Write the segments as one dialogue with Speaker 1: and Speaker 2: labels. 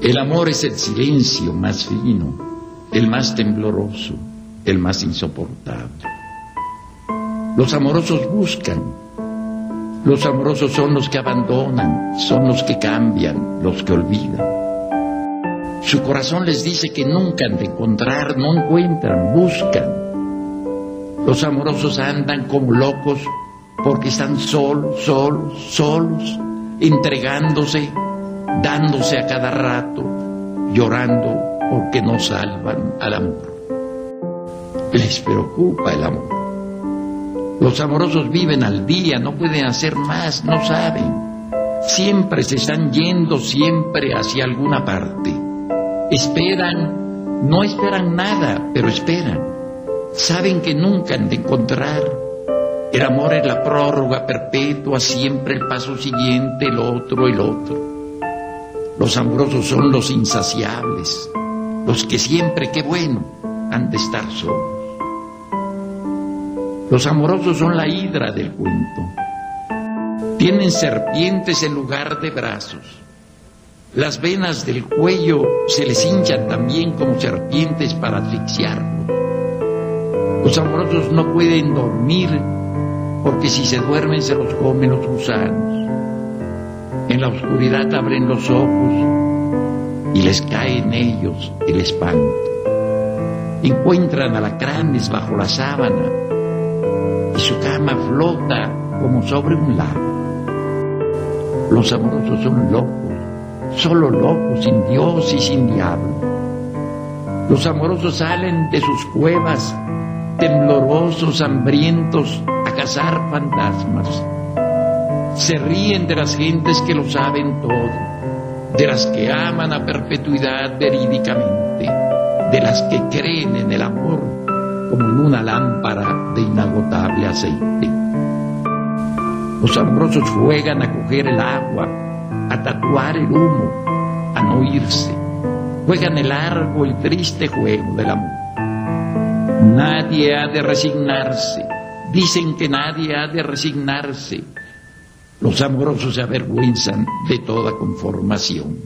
Speaker 1: El amor es el silencio más fino, el más tembloroso, el más insoportable. Los amorosos buscan. Los amorosos son los que abandonan, son los que cambian, los que olvidan. Su corazón les dice que nunca han de encontrar, no encuentran, buscan. Los amorosos andan como locos porque están solos, entregándose, dándose a cada rato, llorando porque no salvan al amor. Les preocupa el amor. Los amorosos viven al día, no pueden hacer más, no saben. Siempre se están yendo, siempre hacia alguna parte. Esperan, no esperan nada, pero esperan. Saben que nunca han de encontrar. El amor es la prórroga perpetua, siempre el paso siguiente, el otro. Los amorosos son los insaciables, los que siempre, qué bueno, han de estar solos. Los amorosos son la hidra del cuento. Tienen serpientes en lugar de brazos. Las venas del cuello se les hinchan también como serpientes para asfixiarlos. Los amorosos no pueden dormir porque si se duermen se los comen los gusanos. En la oscuridad abren los ojos y les cae en ellos el espanto. Encuentran alacranes bajo la sábana y su cama flota como sobre un lago. Los amorosos son locos, solo locos, sin Dios y sin diablo. Los amorosos salen de sus cuevas, temblorosos, hambrientos, a cazar fantasmas. Se ríen de las gentes que lo saben todo, de las que aman a perpetuidad verídicamente, de las que creen en el amor como en una lámpara de inagotable aceite. Los amorosos juegan a coger el agua, a tatuar el humo, a no irse. Juegan el largo y triste juego del amor. Nadie ha de resignarse. Dicen que nadie ha de resignarse. Los amorosos se avergüenzan de toda conformación.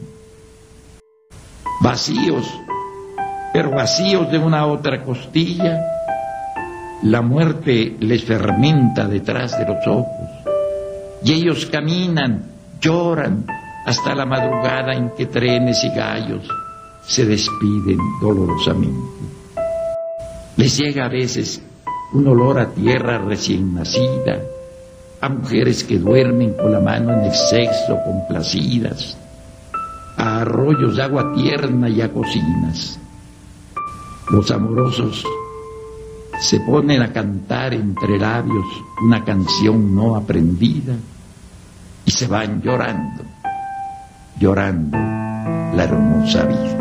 Speaker 1: Vacíos, pero vacíos de una otra costilla, la muerte les fermenta detrás de los ojos, y ellos caminan, lloran, hasta la madrugada en que trenes y gallos se despiden dolorosamente. Les llega a veces un olor a tierra recién nacida, a mujeres que duermen con la mano en el sexo complacidas, a arroyos de agua tierna y a cocinas. Los amorosos se ponen a cantar entre labios una canción no aprendida y se van llorando la hermosa vida.